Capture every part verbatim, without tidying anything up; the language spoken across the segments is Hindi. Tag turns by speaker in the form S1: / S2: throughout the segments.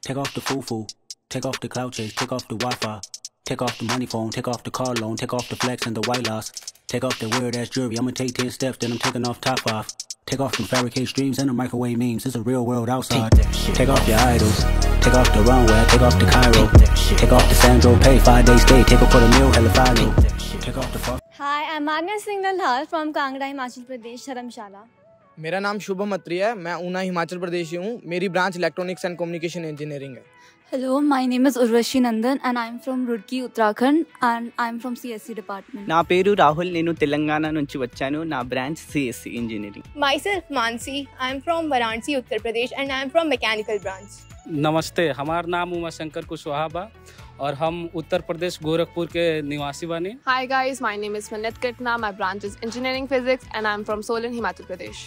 S1: Take off the foo-foo, take off the cloud chase, take off the Wi-Fi, take off the money phone, take off the car loan, take off the flex and the white loss, take off the weird ass jewelry. I'ma take ten steps, then I'm taking off top five. Take off them fabricate streams and the microwave memes. It's a real world outside. Take off your idols, take off the runway, take off the Cairo, take off the Sandro Pay, five day stay, take off for the meal, hella fino. Take off the fuck.
S2: Hi, I'm Agnes Singhal from Kangra, Himachal Pradesh, Dharamshala.
S3: मेरा नाम शुभम अत्री है, मैं ऊना हिमाचल प्रदेश से हूँ। मेरी branch electronics and communication engineering है।
S4: Hello, my name is Urvashi Nandan and I'm from Roorkee, Uttarakhand and I'm from C S C department.
S5: నా పేరు రాహుల్, నేను తెలంగాణ నుంచి వచ్చాను. నా branch C S C engineering.
S6: Myself Mansi, I'm from Varanasi, Uttar Pradesh and I'm from mechanical branch.
S7: नमस्ते, हमारा नाम उमा शंकर कुशवाहा बा और हम उत्तर प्रदेश गोरखपुर के निवासी बने।
S8: Hi guys, my name is Manat Katna. My branch is engineering physics and I'm from Solan, Himachal Pradesh.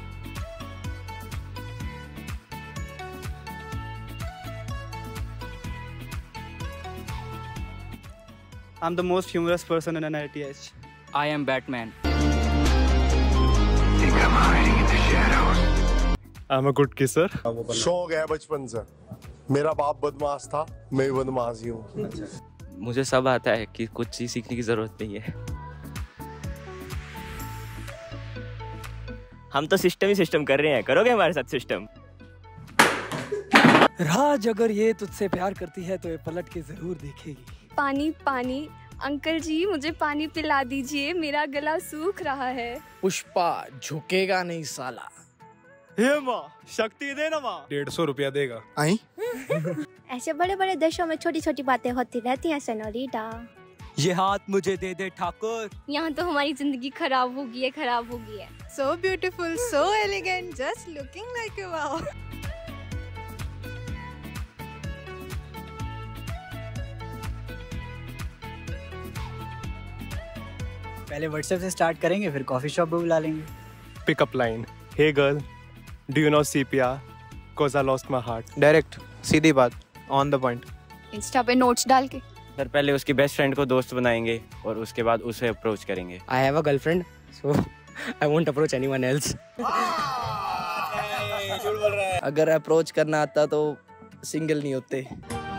S5: I'm the most humorous person in N I T H.
S7: I am Batman.
S9: Think I'm hiding in the shadows.
S10: I'm a good kisser.
S11: शौक है बचपन से। मेरा बाप बदमाश था, मैं भी बदमाश ही हूँ।
S12: मुझे सब आता है कि कुछ चीज सीखने की जरूरत नहीं है।
S13: हम तो सिस्टम ही सिस्टम कर रहे हैं, करोगे हमारे साथ सिस्टम?
S14: राज अगर ये तुझसे प्यार करती है तो ये पलट के जरूर देखेगी।
S2: पानी पानी अंकल जी, मुझे पानी पिला दीजिए, मेरा गला सूख रहा है।
S3: पुष्पा झुकेगा नहीं साला।
S10: हे माँ, शक्ति दे ना माँ। डेढ़ सौ रुपया देगा। आई?
S2: ऐसे बड़े बड़े देशों में छोटी छोटी बातें होती रहती हैं सेनोरिटा।
S14: ये हाथ मुझे दे दे ठाकुर।
S2: यहाँ तो हमारी जिंदगी खराब हो गई है, खराब हो गई है।
S6: So beautiful, so elegant, just looking like a wow.
S14: पहले व्हाट्सएप से स्टार्ट करेंगे, फिर कॉफी शॉप पे बुला लेंगे।
S10: Pick up line. Hey girl, do you know C P R? Cause I lost my heart.
S3: Direct सीधी बात, ऑन द पॉइंट।
S8: इंस्टा पे नोट्स डाल के।
S12: सर पहले उसकी बेस्ट फ्रेंड को दोस्त बनाएंगे और उसके बाद उसे अप्रोच करेंगे।
S3: I have a girlfriend, so I won't approach anyone else. अगर अप्रोच करना आता तो सिंगल नहीं होते।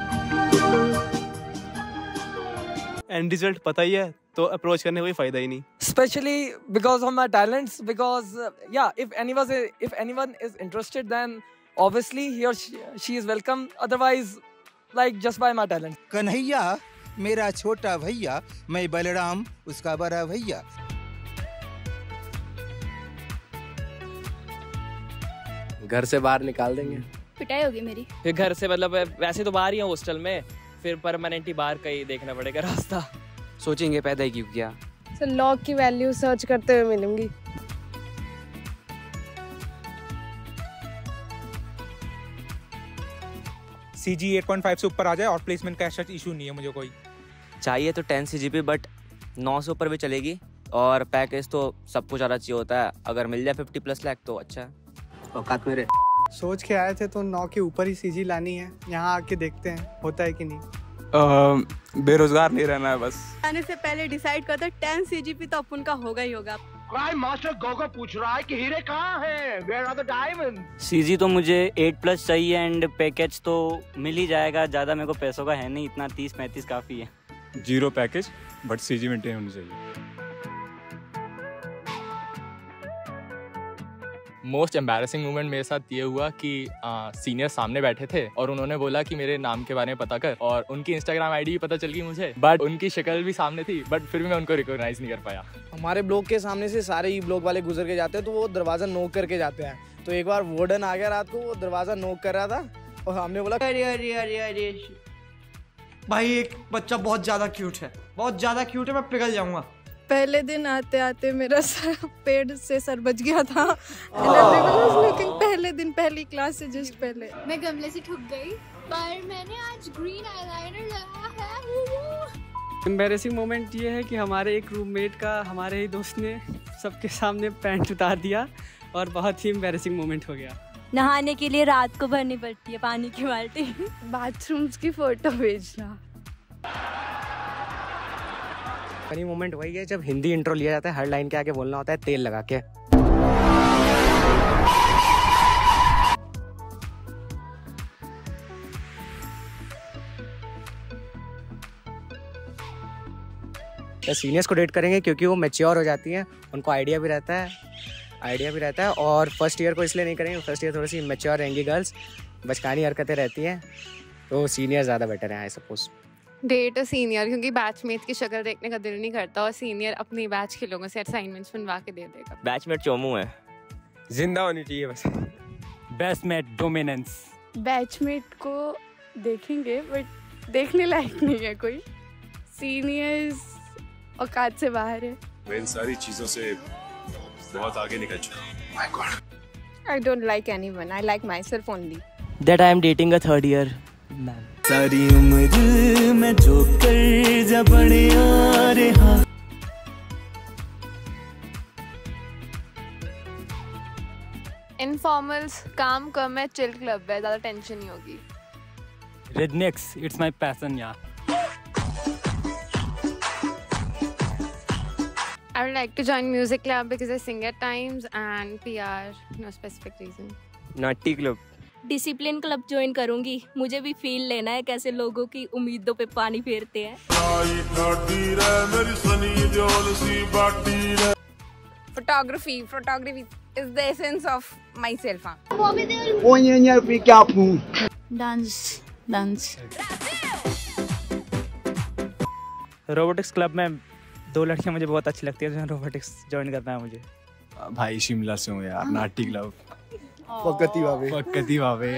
S10: एंड रिजल्ट पता ही है, तो अप्रोच करने का कोई फायदा ही नहीं।
S14: Especially because of my talents, because uh, yeah, if anyone if anyone is interested, then obviously he or she, she is welcome. Otherwise, like just by my talent.
S15: Kanhaiya मेरा छोटा भैया, मैं बलराम उसका बड़ा भैया।
S3: घर से बाहर निकाल देंगे।
S2: पिटाई होगी मेरी।
S13: फिर घर से मतलब वैसे तो बाहर ही है हॉस्टल में, फिर परमानेंट ही बाहर का ही देखना पड़ेगा रास्ता।
S5: सोचेंगे पैदा ही क्यों किया।
S6: सर लॉग की वैल्यू सर्च करते हुए मिलूंगी।
S16: C G eight point five से ऊपर आ जाए और प्लेसमेंट का ऐसा इशू नहीं है मुझे कोई।
S12: चाहिए तो ten C G P but नौ से ऊपर भी चलेगी और पैकेज तो सबको ज़्यादा चाहिए होता है। अगर मिल जाए फिफ्टी प्लस लाख तो अच्छा है।
S5: औकात मेरे।
S17: सोच के आए थे तो नौ के ऊपर ही सीजी लानी है, यहाँ आके देखते हैं होता है कि नहीं।
S10: uh, बेरोजगार नहीं रहना है बस।
S6: आने से पहले डिसाइड करते टेन C G P तो अपन का होगा ही होगा।
S9: क्राइम मास्टर गोगो पूछ रहा है कि हीरे कहाँ हैं? Where are the diamonds?
S7: C G तो मुझे एट प्लस चाहिए एंड पैकेज तो मिल ही जाएगा। ज़्यादा मेरे को पैसों का है नहीं, इतना तीस पैंतीस काफ़ी है।
S10: Zero package but C G maintain होनी चाहिए।
S18: मोस्ट एम्बैरेसिंग मोमेंट मेरे साथ ये हुआ कि सीनियर सामने बैठे थे और उन्होंने बोला कि मेरे नाम के बारे में पता कर, और उनकी इंस्टाग्राम आईडी भी पता चल गई मुझे, बट उनकी शक्ल भी सामने थी, बट फिर भी मैं उनको रिकॉग्नाइज नहीं कर पाया।
S3: हमारे ब्लॉक के सामने से सारे ही ब्लॉक वाले गुजर के जाते हैं तो वो दरवाजा नॉक करके जाते हैं। तो एक बार वार्डन आ गया रात को, वो दरवाजा नॉक कर रहा था और हमने बोला अरे अरे अरे अरे
S19: भाई एक बच्चा बहुत ज्यादा क्यूट है, बहुत ज्यादा क्यूट है, मैं पिघल जाऊंगा।
S6: पहले दिन आते आते मेरा सर पेड़ से सर बच गया था। looking, पहले दिन पहली क्लास से जस्ट पहले
S4: मैं गमले से ठुक गई, पर मैंने आज ग्रीन आईलाइनर लगाया है।
S7: एम्बैरेसिंग मोमेंट ये है कि हमारे एक रूममेट का हमारे ही दोस्त ने सबके सामने पैंट उतार दिया और बहुत ही एम्बैरेसिंग मोमेंट हो गया।
S2: नहाने के लिए रात को भरनी पड़ती है पानी की बाल्टी।
S6: बाथरूम्स की फोटो भेजना।
S3: फनी मोमेंट वही है जब हिंदी इंट्रो लिया जाता है, हर लाइन के आगे बोलना होता है तेल लगा के।
S20: तो सीनियर्स को डेट करेंगे क्योंकि वो मैच्योर हो जाती हैं, उनको आइडिया भी रहता है आइडिया भी रहता है और फर्स्ट ईयर को इसलिए नहीं करेंगे, फर्स्ट ईयर थोड़ी सी मैच्योर रहेंगी गर्ल्स, बचकानी हरकतें रहती हैं, तो सीनियर ज़्यादा बेटर है आई सपोज।
S8: डेट सीनियर क्योंकि बैचमेट की शक्ल देखने का दिल नहीं करता और सीनियर अपनी बैच के लोगों से असाइनमेंट्स बनवा के दे देगा।
S12: बैचमेट चोमू है,
S21: जिंदा होनी चाहिए बस।
S7: Batchmate dominance.
S22: बैचमेट को देखेंगे बट देखने लायक नहीं है कोई, सीनियर्स औकात से बाहर है।
S23: मैं इन सारी चीजों से बहुत आगे निकल चुका हूँ। My god.
S22: I don't like anyone. I like myself only.
S5: That I am dating a third year man.
S1: सारी उम्र मैं जो कर जा बड़े आ रहा।
S8: इनफॉर्मल्स काम कम है, चिल क्लब है, ज़्यादा टेंशन नहीं होगी।
S7: Rednecks, it's my passion, yeah.
S8: I would like to join music club because I sing at times and P R, no specific reason.
S21: Naughty club.
S2: Discipline club join करूंगी, मुझे भी फील लेना है कैसे लोगों की उम्मीदों पे पानी फेरते हैं।
S22: Photography, photography is the essence of myself.
S6: Dance dance.
S5: Robotics club में दो लड़कियां मुझे बहुत अच्छी लगती है, जो रोबोटिक्स ज्वाइन करना है मुझे।
S24: भाई शिमला से हूँ यार, नाटी club.
S3: पक्कती Bhave
S24: पक्कती Bhave.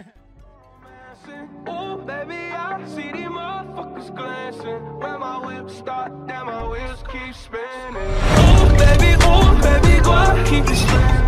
S9: See these motherfuckers glancing. When my whip start, then my wheels keep spinning. Oh baby, oh baby, go keep it spinning.